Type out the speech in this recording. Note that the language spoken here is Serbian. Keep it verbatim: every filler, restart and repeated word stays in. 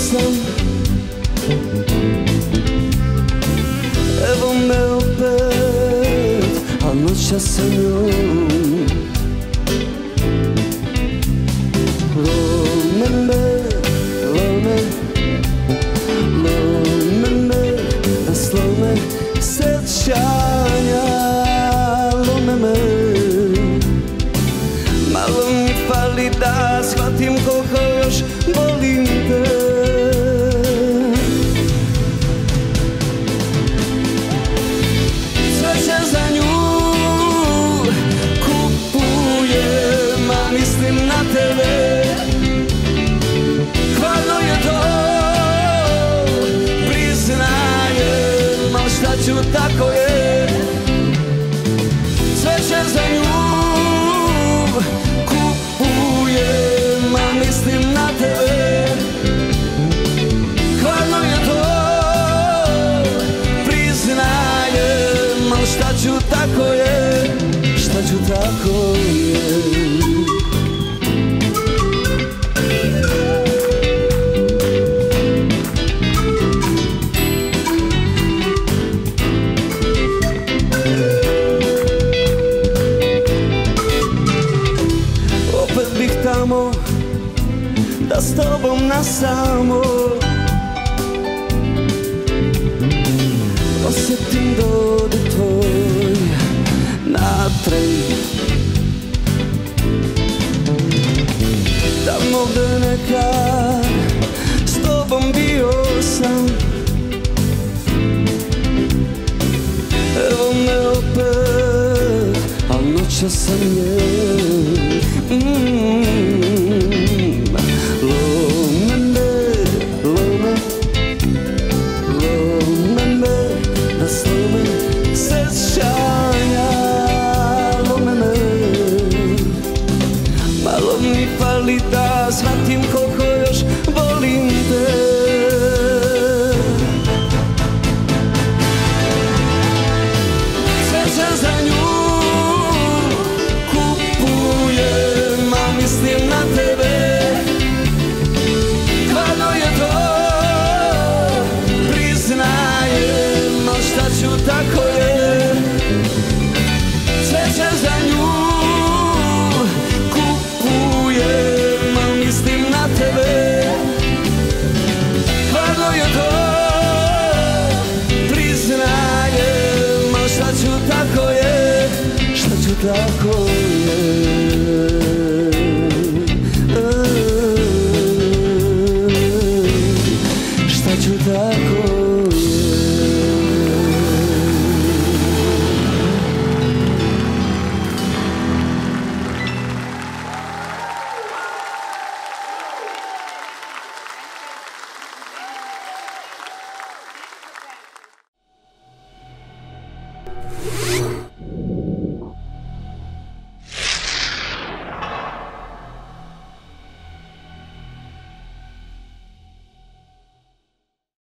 sam, evo me opet, a noća sa njom. Lome me, lome, lome me, da slome sećanja. Lome me, malo mi fali da shvatim koliko još volim te. Cveće za nju kupujem, a mislim na tebe. Hladno je to, priznajem, al šta ću, tako je. Cveće za nju kupujem, a mislim na tebe. Hladno je to, priznajem, al šta ću, tako je. Šta ću, tako je. Da s tobom nasamo osjetim dodir tvoj natrag. Tamo gde nekad s tobom bio sam, evo me opet, al noća sam je. mm. Da shvatim koliko još volim te. Cveće za nju kupujem, a mislim na tebe. Hladno je to, priznajem, al šta ću, tako je. Cveće za nju tebe. Hladno je to, priznajem, al šta ću, tako je. Šta ću, tako je. Šta ću, tako je.